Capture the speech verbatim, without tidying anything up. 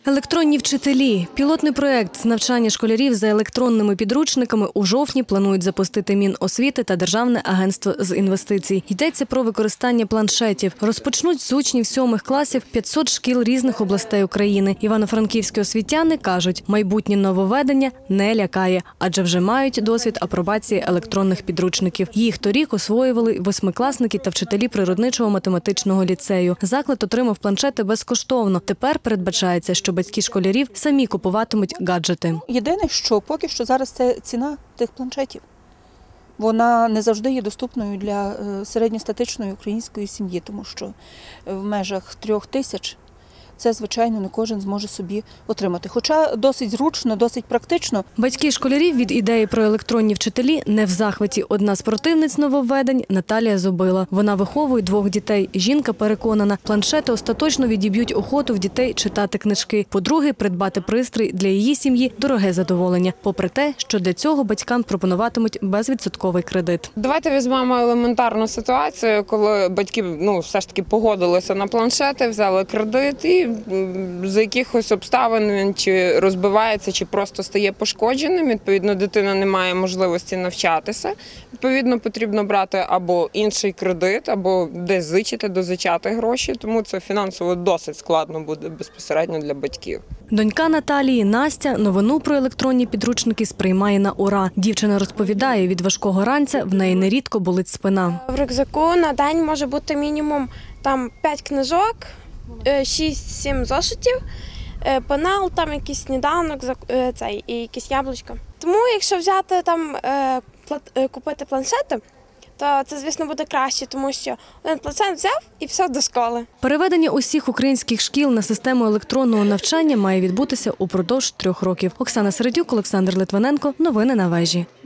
Електронні вчителі. Пілотний проєкт з навчання школярів за електронними підручниками у жовтні планують запустити Міносвіти та Державне агентство з інвестицій. Йдеться про використання планшетів. Розпочнуть з учнів сьомих класів п'ятсот шкіл різних областей України. Івано-франківські освітяни кажуть, майбутнє нововведення не лякає, адже вже мають досвід апробації електронних підручників. Їх торік освоювали восьмикласники та вчителі природничого математичного ліцею. Заклад отримав планшети безкоштовно. Тепер передбачається, що батьки школярів самі купуватимуть гаджети. Єдине, що поки що зараз це ціна тих планшетів. Вона не завжди є доступною для середньостатичної української сім'ї, тому що в межах трьох тисяч це, звичайно, не кожен зможе собі отримати. Хоча досить зручно, досить практично. Батьки школярів від ідеї про електронні вчителі не в захваті. Одна з противниць нововведень – Наталія Зубила. Вона виховує двох дітей. Жінка переконана, планшети остаточно відіб'ють охоту в дітей читати книжки. По-друге, придбати пристрій для її сім'ї – дороге задоволення. Попри те, що для цього батькам пропонуватимуть безвідсотковий кредит. Давайте візьмемо елементарну ситуацію, коли батьки ну, все ж таки погодилися на планшети, взяли кредит і за якихось обставин він чи розбивається, чи просто стає пошкодженим. Відповідно, дитина не має можливості навчатися. Відповідно, потрібно брати або інший кредит, або десь зичити, дозичати гроші. Тому це фінансово досить складно буде безпосередньо для батьків. Донька Наталії, Настя, новину про електронні підручники сприймає на ура. Дівчина розповідає, від важкого ранця в неї нерідко болить спина. В рюкзаку на день може бути мінімум там п'ять книжок, шість-сім зошитів, пенал, там якийсь сніданок, цей, і якісь яблучка. Тому якщо взяти там, купити планшети, то це, звісно, буде краще, тому що один планшет взяв і все до школи. Переведення усіх українських шкіл на систему електронного навчання має відбутися упродовж трьох років. Оксана Середюк, Олександр Литвиненко. Новини на вежі.